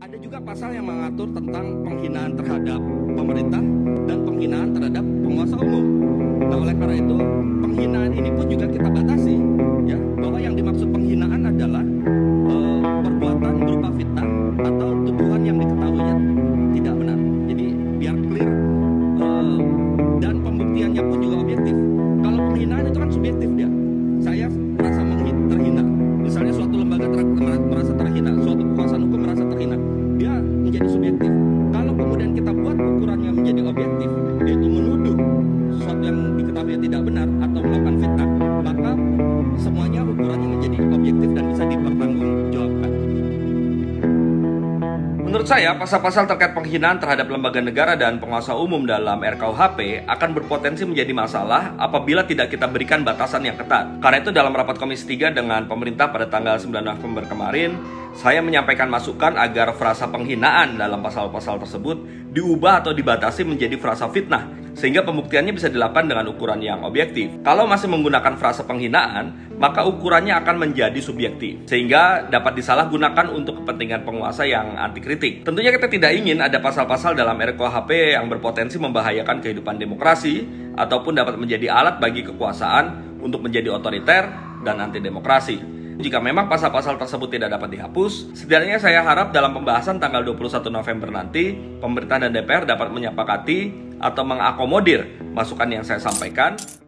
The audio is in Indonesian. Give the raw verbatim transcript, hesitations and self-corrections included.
Ada juga pasal yang mengatur tentang penghinaan terhadap pemerintah dan penghinaan terhadap penguasa umum. Nah, oleh karena itu, penghinaan ini pun juga kita batasi, ya, bahwa yang dimaksud penghinaan adalah eh, perbuatan berupa fitnah atau tuduhan yang diketahuinya tidak benar. Jadi biar clear, eh, dan pembuktiannya pun juga objektif. Kalau penghinaan itu kan subjektif dia. Saya merasa menghi- terhina. Misalnya suatu lembaga ter- merasa terhina, suatu kekuasaan hukum merasa terhina. Dia menjadi subjektif. Kalau kemudian kita buat ukurannya menjadi objektif, yaitu menuduh sesuatu yang diketahui tidak benar atau melakukan fitnah, maka semuanya ukurannya menjadi objektif dan bisa dipertanggungjawabkan. Menurut saya, pasal-pasal terkait penghinaan terhadap lembaga negara dan penguasa umum dalam R K U H P akan berpotensi menjadi masalah apabila tidak kita berikan batasan yang ketat. Karena itu dalam rapat Komisi tiga dengan pemerintah pada tanggal sembilan November kemarin, saya menyampaikan masukan agar frasa penghinaan dalam pasal-pasal tersebut diubah atau dibatasi menjadi frasa fitnah, sehingga pembuktiannya bisa dilakukan dengan ukuran yang objektif. Kalau masih menggunakan frasa penghinaan, maka ukurannya akan menjadi subjektif, sehingga dapat disalahgunakan untuk kepentingan penguasa yang anti kritik. Tentunya kita tidak ingin ada pasal-pasal dalam R K U H P yang berpotensi membahayakan kehidupan demokrasi, ataupun dapat menjadi alat bagi kekuasaan untuk menjadi otoriter dan anti demokrasi. Jika memang pasal-pasal tersebut tidak dapat dihapus, setidaknya saya harap dalam pembahasan tanggal dua puluh satu November nanti, pemerintah dan D P R dapat menyepakati atau mengakomodir masukan yang saya sampaikan.